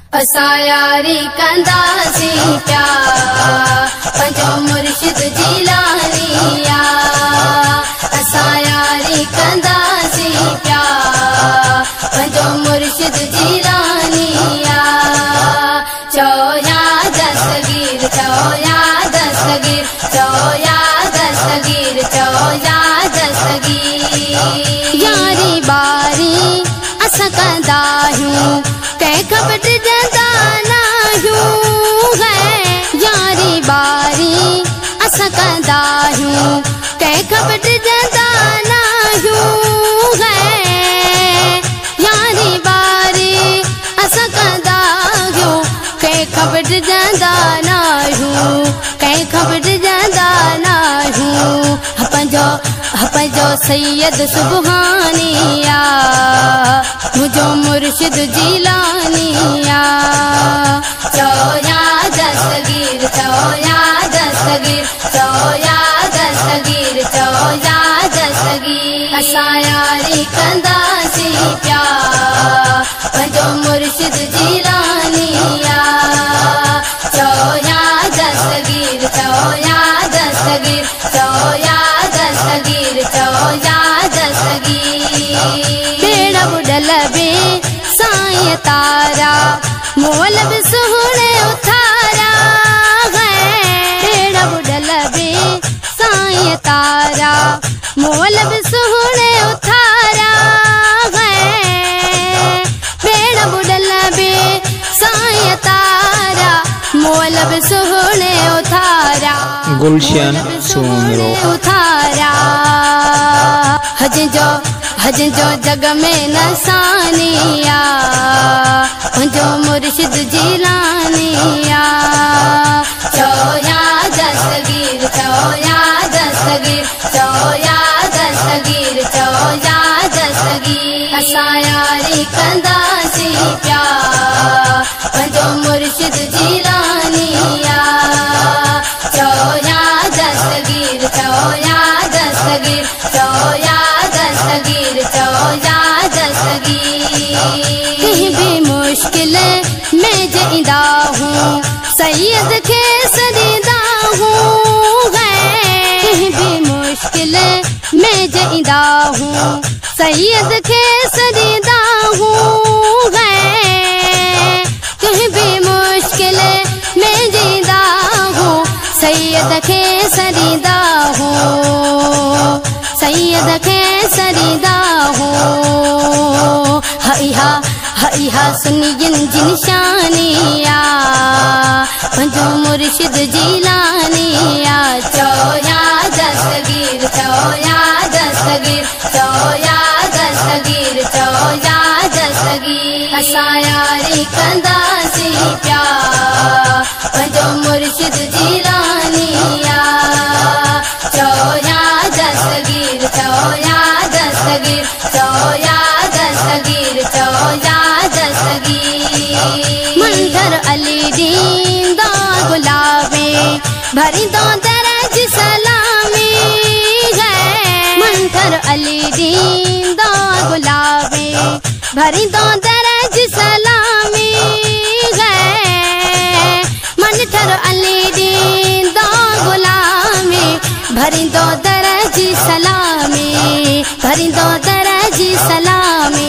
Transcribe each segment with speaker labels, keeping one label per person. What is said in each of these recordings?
Speaker 1: असां यारी कंदासी प्यार पंजो मुर्शिद जीलानिया। असां यारी कंदासी प्यार पंजो मुर्शिद जीलानिया। चो या दस्तगीर चो या दस्तगीर चो या दस्तगीर चो या दस्तगीर। यारी बारी असां कंदा आहियूं कंहिं ख़बर ॾंदा नाहियूं है। यारी बारी असां कंदा आहियूं कंहिं ख़बर ॾंदा नाहियूं है। यारी बारी असां कंदा आहियूं कंहिं ख़बर ॾंदा नाहियूं कंहिं ख़बर ॾंदा नाहियूं। पंहिंजो सैयद सुबहानिया मुझो मुर्शिद जीलानिया। चो या दस्तगीर चो या दस्तगीर चो या दस्तगीर चो या दस्तगीर। असां यारी कंदासी प्यार पंजो मुर्शिद जीलानिया। चो या दस्तगीर चो या दस्तगीर चो या दस्तगीर चो या दस्तगीर। बेड़ा बुडल बे साईं तारा मोल बि सुहिणे उथारा है। बेड़ा बुडल बे साईं तारा मोल बि सुहिणे उथारा है। बेड़ा बुडल बे साईं तारा मोल बि सुहिणे उथारा।
Speaker 2: गुलशन सोमरो
Speaker 1: उथारा हज जो जग में नसानिया पंजो मुर्शिद जीलानिया। चो या दस्तगीर चो या दस्तगीर चो या दस्तगीर चो या दस्तगीर। असां यारी कंदासी प्यार पंजो मुर्शिद जीलानिया। चो या दस्तगीर चो या दस्तगीर चो या दस्तगीर चो या दस्तगीर। कहीं भी मुश्किल में जींदा हूँ सैयद के सदीदा हूँ है। कहीं भी मुश्किल में जींदा हूँ सैयद के सदीदा हूँ है। कहीं भी मुश्किल में जींदा हूँ सैयद के सदीदा हूँ सैयद के सदीदा हूँ। हईहा सुनियन जी निशानिया पंजो मुर्शिद जीलानिया। चो या दस्तगीर चो या दस्तगीर चो या दस्तगीर चो या दस्तगीर। असां यारी कंदासी प्यार पंजो मुर्शिद जीलानिया। चो या दस्तगीर चो या दस्तगीर चो या दस्तगीर चो या दस्तगीर। मंदर अली दींदा गुलाबे भरी दो दरज सलामी है। मंदर अली दींदा गुलाबे भरी दो दरज सलामी है। मंदर अली दींदा गुलामे भरी दो दरज सलामी भरी दो दरज सलामी।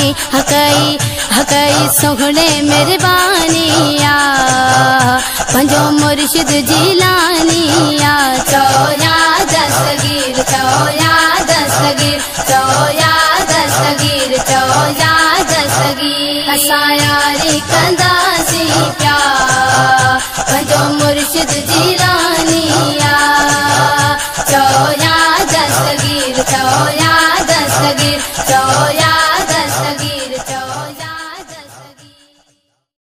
Speaker 1: हकई सोहणे मेहरबानिया पंजो मुर्शिद जीलानिया। चो या दस्तगीर चो या दस्तगीर चो या दस्तगीर चो या दस्तगीर। असां यारी कंदासी प्यार पंजो मुर्शिद जीलानिया। चो या दस्तगीर चो या दस्तगीर चो या